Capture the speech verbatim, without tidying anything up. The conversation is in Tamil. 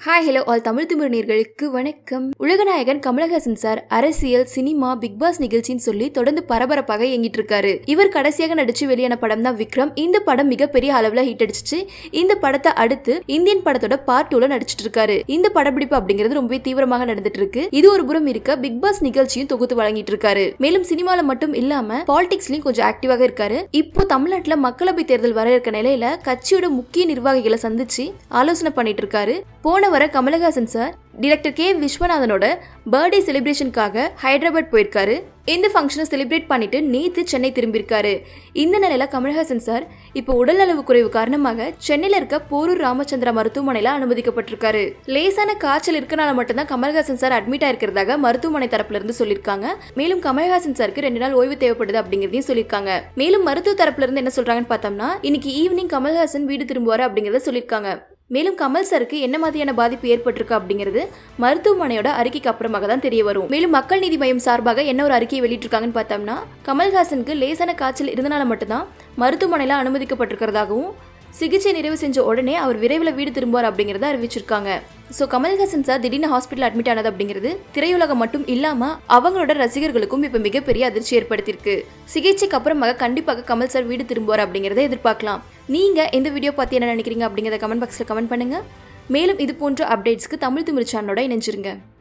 ஹாய் ஹலோ ஆல் தமிழ் திமிர் நேயர்களுக்கு வணக்கம். உலகநாயகன் கமலஹாசன் சார் அரசியல், சினிமா, பிக் பாஸ் நிகழ்ச்சின்னு சொல்லி தொடர்ந்து பரபரப்பாக இயங்கிட்டு இருக்காரு. இவர் கடைசியாக நடிச்சு வெளியான படம் தான் விக்ரம். இந்த படம் மிகப்பெரிய அளவுல ஹிட் அடிச்சிச்சு. இந்த படத்தை அடுத்து இந்தியன் படத்தோட பார்ட் டூல நடிச்சிட்டு இருக்காரு. இந்த படப்பிடிப்பு அப்படிங்கிறது ரொம்பவே தீவிரமாக நடந்துட்டு இருக்கு. இது ஒரு புறம் இருக்க பிக் பாஸ் நிகழ்ச்சியும் தொகுத்து வழங்கிட்டு இருக்காரு. மேலும் சினிமால மட்டும் இல்லாம பாலிடிக்ஸ்லயும் கொஞ்சம் ஆக்டிவாக இருக்காரு. இப்போ தமிழ்நாட்டுல மக்களவை தேர்தல் வர இருக்க நிலையில கட்சியோட முக்கிய நிர்வாகிகளை சந்திச்சு ஆலோசனை பண்ணிட்டு இருக்காரு. போன வர கமலஹாசன் சார் டைரக்டர் கே விஸ்வநாதனோட பர்த்டே செலிப்ரேஷனுக்காக ஹைதராபாத் போயிருக்காரு. இந்த ஃபங்க்ஷனை செலிப்ரேட் பண்ணிட்டு நேத்து சென்னை திரும்பியிருக்காரு. இந்த நிலையில கமலஹாசன் சார் இப்போ உடல் அளவு குறைவு காரணமாக சென்னையில இருக்க போரூர் ராமச்சந்திரா மருத்துவமனையில அனுமதிக்கப்பட்டிருக்காரு. லேசான காய்ச்சல் இருக்கனால மட்டும்தான் கமலஹாசன் சார் அட்மிட் ஆயிருக்கிறதாக மருத்துவமனை தரப்புல இருந்து சொல்லியிருக்காங்க. மேலும் கமலஹாசன் சாருக்கு ரெண்டு நாள் ஓய்வு தேவைப்படுது அப்படிங்கறதையும் சொல்லியிருக்காங்க. மேலும் மருத்துவ தரப்புல இருந்து என்ன சொல்றாங்கன்னு பார்த்தோம்னா, இன்னைக்கு ஈவினிங் கமலஹாசன் வீடு திரும்புவாரு அப்படிங்கறத சொல்லியிருக்காங்க. மேலும் கமல் சருக்கு என்ன மாதிரியான பாதிப்பு ஏற்பட்டிருக்கு அப்படிங்கிறது மருத்துவமனையோட அறிக்கைக்கு அப்புறமாக தான் தெரிய வரும். மேலும் மக்கள் நீதி மையம் சார்பாக என்ன ஒரு அறிக்கையை வெளியிட்டிருக்காங்கன்னு பார்த்தோம்னா, கமல்ஹாசனுக்கு லேசான காய்ச்சல் இருந்தனால மட்டும்தான் மருத்துவமனையில அனுமதிக்கப்பட்டிருக்கிறதாகவும் சிகிச்சை நிறைவு செஞ்ச உடனே அவர் விரைவில் வீடு திரும்புவார் அப்படிங்கறத அறிவிச்சிருக்காங்க. சோ கமல்ஹாசன் சார் திடீர்னு ஹாஸ்பிட்டல் அட்மிட் ஆனது அப்படிங்கிறது திரையுலகம் மட்டும் இல்லாம அவங்களோட ரசிகர்களுக்கும் இப்ப மிகப்பெரிய அதிர்ச்சி ஏற்படுத்தியிருக்கு. சிகிச்சைக்கு அப்புறமாக கண்டிப்பாக கமல் சார் வீடு திரும்புவார் அப்படிங்கறத எதிர்பார்க்கலாம். நீங்க இந்த வீடியோ பார்த்து என்ன நினைக்கிறீங்க அப்படிங்கறத கமெண்ட் பாக்ஸ்ல கமெண்ட் பண்ணுங்க. மேலும் இது போன்ற அப்டேட்ஸ்க்கு தமிழ் திமிர் சேனலோட இணைஞ்சிருங்க.